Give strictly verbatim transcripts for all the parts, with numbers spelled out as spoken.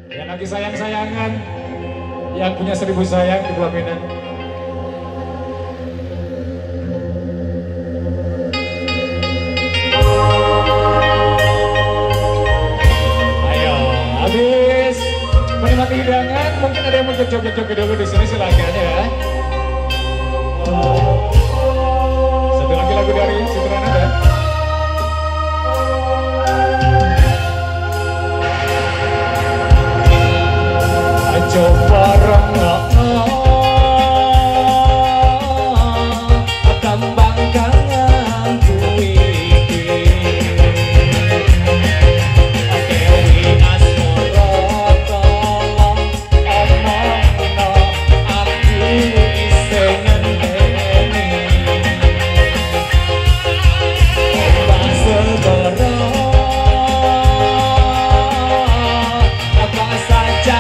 Yang lagi sayang-sayangan, yang punya seribu sayang di pelaminan. Ayo, habis menikmati hidangan, mungkin ada yang mau joget-joget dulu di sini, silakan ya. Satu lagi lagu dari Citra Nada. Coba rengokno kembang kangenku iki, Dewi Asmara tolong omongno aku isih ngenteni ombak segara apa saja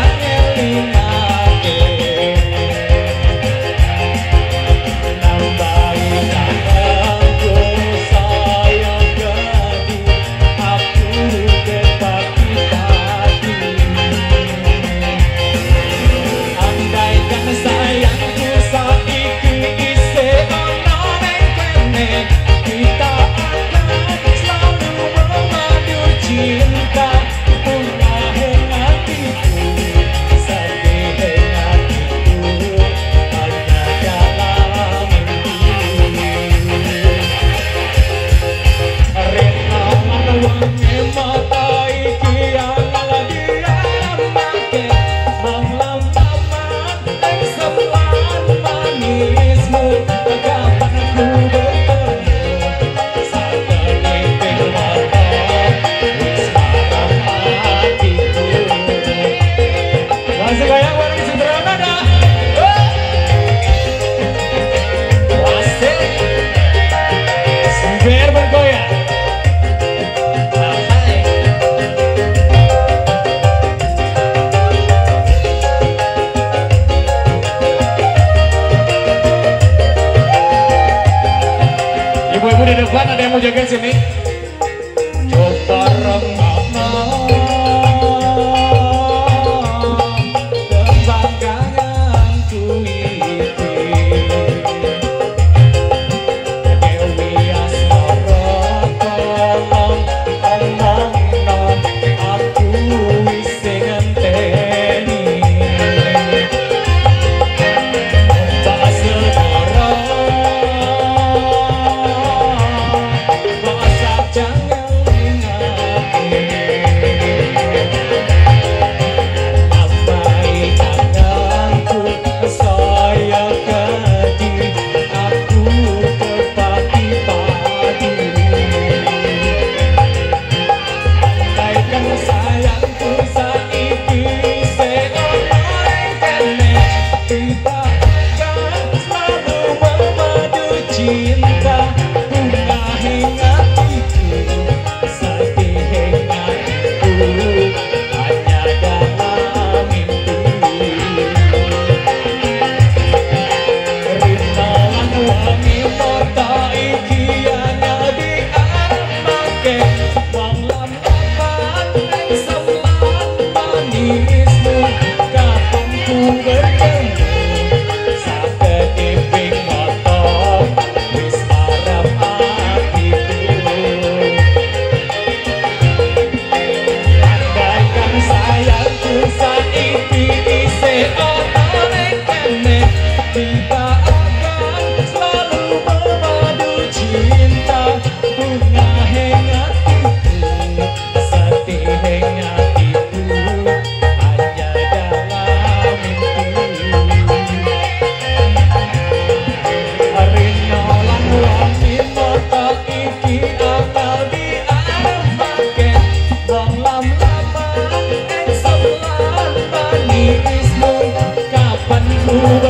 ibu-ibu di depan ada yang mau jaga sini. Coba rengokno kembang kangenku iki, Dewi Asmara tolong omongno aku isih ngenteni ombak segara Kapan ku